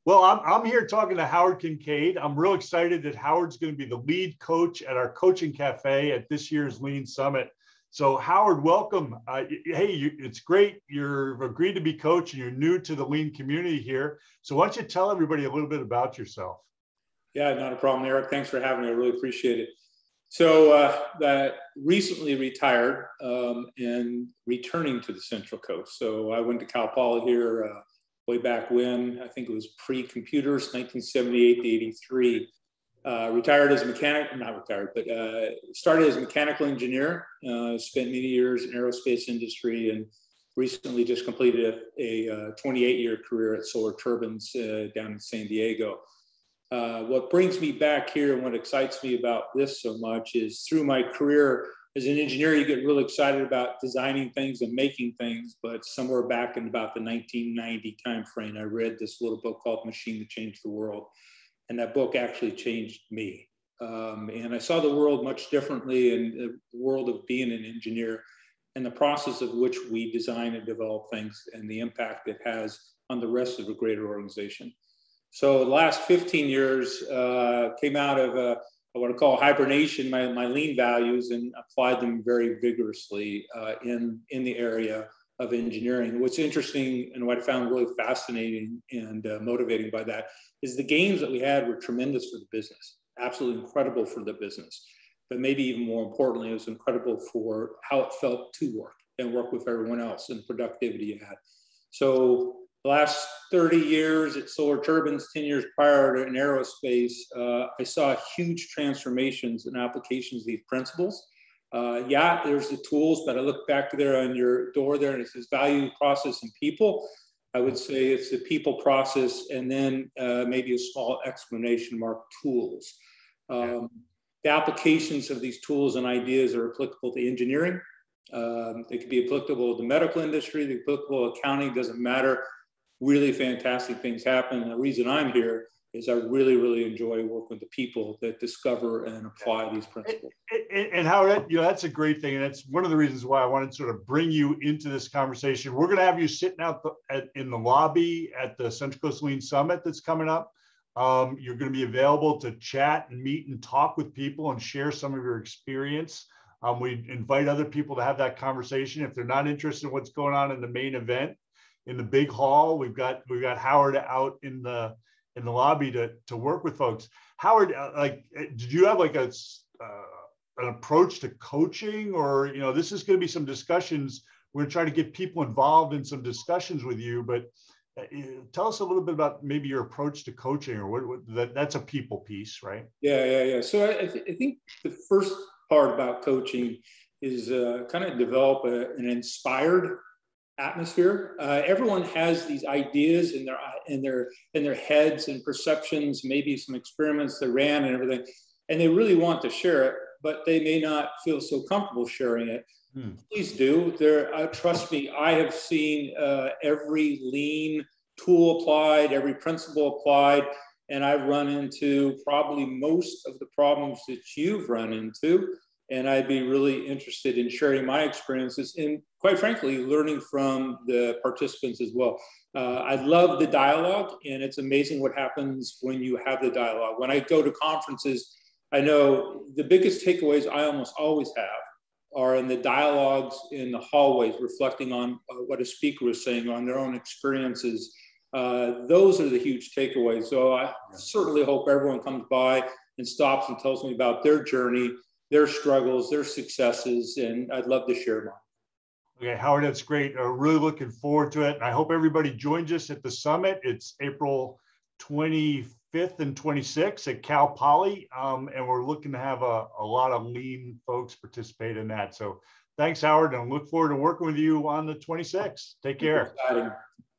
Well, I'm here talking to Howard Kinkade. I'm real excited that Howard's going to be the lead coach at our coaching cafe at this year's Lean Summit. So Howard, welcome. It's great. You've agreed to be coach and you're new to the Lean community here. So why don't you tell everybody a little bit about yourself? Yeah, not a problem, Eric. Thanks for having me. I really appreciate it. So that recently retired and returning to the Central Coast. So I went to Cal Poly here way back when. I think it was pre-computers, 1978 to 83. Retired as a mechanic, not retired, but started as a mechanical engineer. Spent many years in aerospace industry and recently just completed a 28-year career at Solar Turbines down in San Diego. What brings me back here and what excites me about this so much is through my career as an engineer, you get really excited about designing things and making things, but somewhere back in about the 1990 timeframe, I read this little book called Machine That Changed the World. And that book actually changed me. And I saw the world much differently in the world of being an engineer and the process of which we design and develop things and the impact it has on the rest of a greater organization. So the last 15 years came out of what I call hibernation, my lean values, and applied them very vigorously in the area of engineering. What's interesting and what I found really fascinating and motivating by that is the gains that we had were tremendous for the business, absolutely incredible for the business. But maybe even more importantly, it was incredible for how it felt to work and work with everyone else and productivity you had. So the last 30 years at Solar Turbines, 10 years prior to in aerospace, I saw huge transformations and applications of these principles. Yeah, there's the tools, but I look back there on your door there and it says value, process, and people. I would say it's the people, process, and then maybe a small exclamation mark, tools. The applications of these tools and ideas are applicable to engineering. They could be applicable to the medical industry, they're applicable to accounting, doesn't matter. Really fantastic things happen. And the reason I'm here is I really, really enjoy working with the people that discover and apply these principles. And Howard, that's a great thing. And that's one of the reasons why I wanted to sort of bring you into this conversation. We're going to have you sitting out in the lobby at the Central Coast Lean Summit that's coming up. You're going to be available to chat and meet and talk with people and share some of your experience. We invite other people to have that conversation. If they're not interested in what's going on in the main event, in the big hall, we've got Howard out in the lobby to work with folks. Howard, did you have like an approach to coaching, or this is going to be some discussions. We're going to try to get people involved in some discussions with you, but tell us a little bit about maybe your approach to coaching, or that's a people piece, right? Yeah. So I think the first part about coaching is kind of develop an inspired atmosphere. Everyone has these ideas in their heads and perceptions, maybe some experiments they ran and everything, and they really want to share it, but they may not feel so comfortable sharing it. Please do. Trust me, I have seen every lean tool applied, every principle applied, and I've run into probably most of the problems that you've run into. And I'd be really interested in sharing my experiences and, quite frankly, learning from the participants as well. I love the dialogue, and it's amazing what happens when you have the dialogue. When I go to conferences, I know the biggest takeaways I almost always have are in the dialogues in the hallways, reflecting on what a speaker was saying, on their own experiences. Those are the huge takeaways. So I certainly hope everyone comes by and stops and tells me about their journey, their struggles, their successes, and I'd love to share mine. Okay, Howard, that's great. Really looking forward to it. And I hope everybody joins us at the summit. It's April 25th and 26th at Cal Poly. And we're looking to have a lot of lean folks participate in that. So thanks, Howard, and I look forward to working with you on the 26th. Take care.